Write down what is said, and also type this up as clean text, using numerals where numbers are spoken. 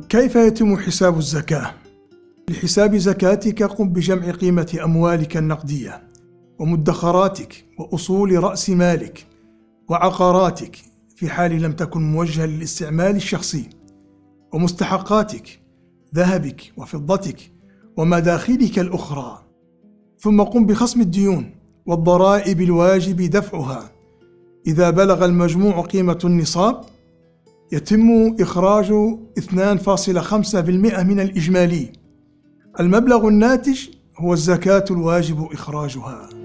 كيف يتم حساب الزكاة؟ لحساب زكاتك قم بجمع قيمة أموالك النقدية ومدخراتك وأصول رأس مالك وعقاراتك في حال لم تكن موجهة للاستعمال الشخصي، ومستحقاتك ذهبك وفضتك ومداخلك الأخرى. ثم قم بخصم الديون والضرائب الواجب دفعها. إذا بلغ المجموع قيمة النصاب يتم إخراج 2.5% من الإجمالي. المبلغ الناتج هو الزكاة الواجب إخراجها.